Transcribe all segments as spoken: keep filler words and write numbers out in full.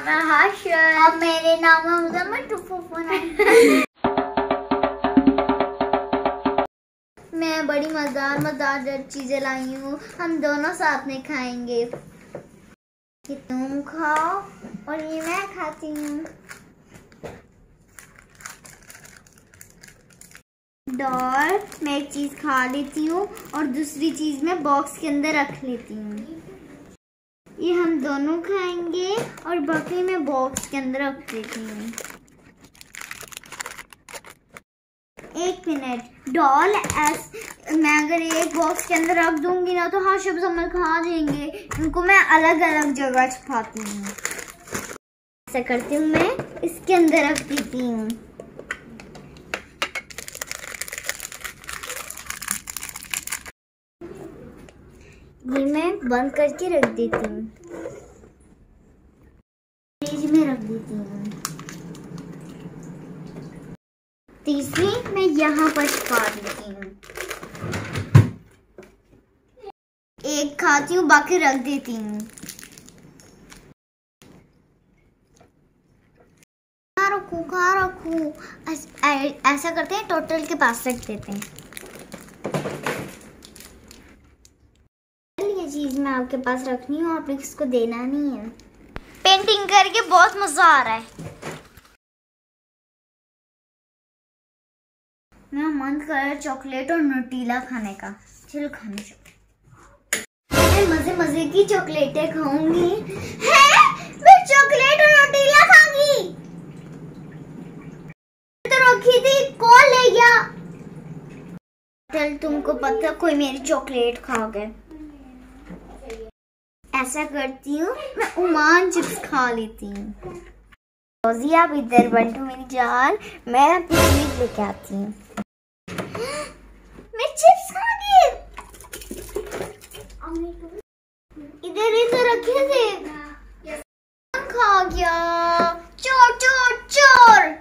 है हाशिर और मेरे नाम है मुज़म्मिल टुफुफुना। मैं बड़ी मजेदार मजेदार चीजें लाई हूँ, हम दोनों साथ में खाएंगे। कि तुम खाओ और ये मैं खाती हूँ। डॉल मैं एक चीज खा लेती हूँ और दूसरी चीज मैं बॉक्स के अंदर रख लेती हूँ। ये हम दोनों खाएंगे और बाकी मैं बॉक्स के अंदर रख लेती हूँ। एक मिनट, डॉल एस मैं अगर एक बॉक्स के अंदर रख दूंगी ना तो हाशिर मुज़म्मिल खा देंगे। इनको मैं अलग अलग जगह छुपाती हूँ। ऐसा करती हूँ, मैं इसके अंदर रख देती हूँ। ये मैं बंद करके रख देती हूँ, फ्रिज में रख देती हूँ। तीसरी मैं यहाँ पर छुपा देती हूँ। एक खाती हूँ, बाकी रख देती हूँ। कहाँ रखूँ कहाँ रखूँ? ऐसा करते हैं, टोटल के पास रख देते हैं। ये चीज मैं आपके पास रखनी हूँ, आपने किसको देना नहीं है। पेंटिंग करके बहुत मजा आ रहा है। मेरा मन कर रहा है चॉकलेट और न्यूटेला खाने का। चलो खाने चलो। मैं मजे मजे की चॉकलेटें खाऊंगी। हैं? मैं चॉकलेट और न्यूटेला खाऊंगी। तो रखी थी, कौन ले गया? चल तुमको पता कोई मेरी चॉकलेट खा गए। ऐसा करती हूँ, मैं उमान चिप्स खा लेती हूँ। रोजी आप इधर बैठो मेरी जान, मैं अपनी चीज लेके आती हूँ। मैं चिप्स खा गई। इधर इधर रखे थे, खा गया। चोर चोर चोर।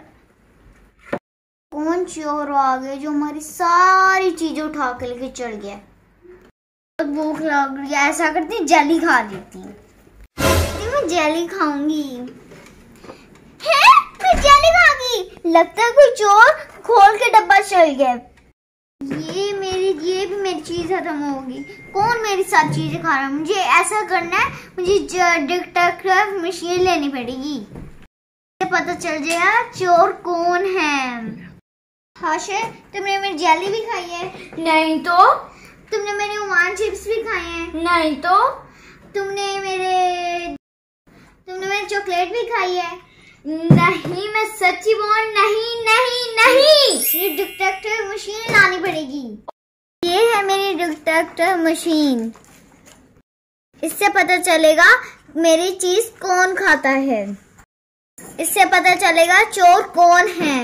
कौन चोर आ गए जो हमारी सारी चीजें उठा के लेके चढ़ गया? भूख लग रही है, ऐसा करती हूँ जेली खा लेती हूँ। मैं जेली खाऊंगी। हैं? मैं जेली खा गई। लगता है कोई चोर खोल के डब्बा चल गया। ये मेरी ये भी मेरी चीज खत्म होगी। कौन मेरी साथ चीजें खा रहा है? मुझे ऐसा करना है, मुझे डिटेक्टर मशीन लेनी पड़ेगी। पता चल जाएगा चोर कौन है। हाशिर तुमने मेरी जेली भी खाई है? नहीं तो। तुमने मेरे उमान चिप्स भी खाए हैं? नहीं तो। तुमने मेरे तुमने मेरी चॉकलेट भी खाई है? नहीं, मैं सच्ची बोल नहीं नहीं नहीं। ये डिटेक्टर मशीन लानी पड़ेगी। ये है मेरी डिटेक्टर मशीन। इससे पता चलेगा मेरी चीज कौन खाता है। इससे पता चलेगा चोर कौन है।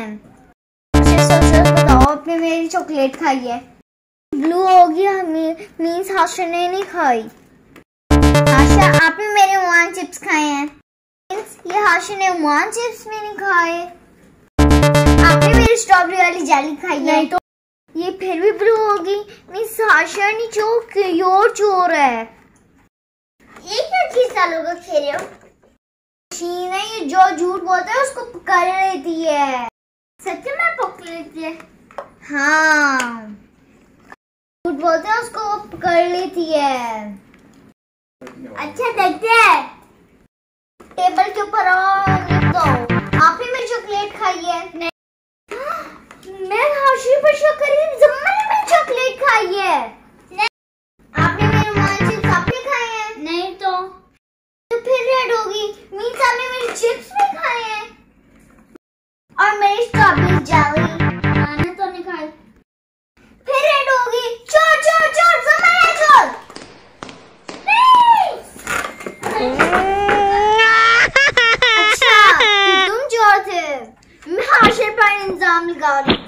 बताओ, आपने मेरी चॉकलेट खाई है? ब्लू होगी, मीन्स हाशिर ने नहीं खाई। हाशिर आपने मेरे उमान चिप्स खाए हैं, मीन्स ये हाशिर ने उमान चिप्स में नहीं खाए। आपने मेरी स्ट्रॉबेरी वाली जेली खाई है? नहीं तो। ये फिर भी ब्लू होगी, मीन्स हाशिर नहीं चोर, कोई और चोर है। ये क्या चीज सालों का खेल हो? मशीन है ये, जो झूठ बोलता है उसको पकड़ लेती है। सच में पकड़ लेती है? हाँ, झूठ बोलते हैं उसको वो पकड़ लेती है। अच्छा देखते हैं। टेबल के ऊपर तो आप ही मेरी चॉकलेट खाई है? नहीं। मैं हाशिर पर शक कर रही हूँ, ज़म्मा ने मेरी चॉकलेट खाई है। नहीं। आपने मेरे उमान चिप्स आपने खाए हैं? नहीं तो। तो फिर रेड होगी, मीन्स आपने मेरी चिप्स भी खाए हैं और मेरी स्ट्रॉबेरी जेली मैंने तो नहीं खाई। फिर रेड होगी। चोर चोर चोर, ज़म्मा है चोर। अच्छा, तुम चोर थे। मैं हाशिर पर इंजाम लगा रही।